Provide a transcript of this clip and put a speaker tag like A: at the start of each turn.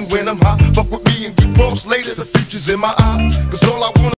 A: when I'm high. Fuck with me and get cross later, the future's in my eyes. Cause all I wanna